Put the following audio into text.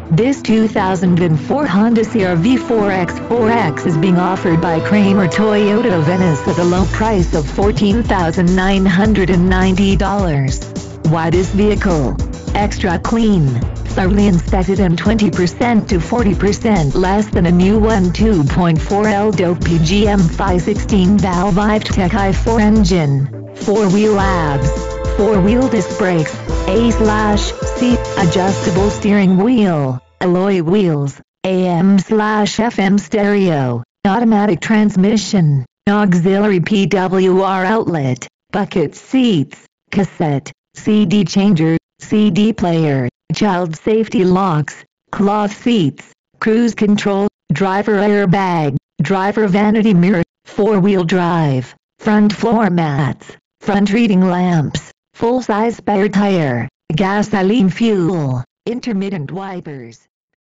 This 2004 Honda CR-V 4X is being offered by Kramer Toyota of Venice at a low price of $14,990. Why this vehicle? Extra clean, thoroughly inspected and 20% to 40% less than a new one. 2.4 LDO PGM 516 valve i-Tech i4 engine, 4-wheel abs, 4-wheel disc brakes, A/C adjustable steering wheel, alloy wheels, AM/FM stereo, automatic transmission, auxiliary PWR outlet, bucket seats, cassette, CD changer, CD player, child safety locks, cloth seats, cruise control, driver airbag, driver vanity mirror, 4-wheel drive, front floor mats, front reading lamps, full-size spare tire, gasoline fuel, intermittent wipers.